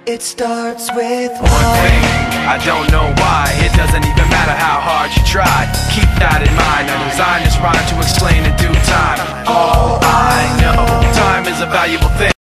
It starts with one thing, I don't know why. It doesn't even matter how hard you try. Keep that in mind, I designed this rhyme to explain in due time. All I know, time is a valuable thing.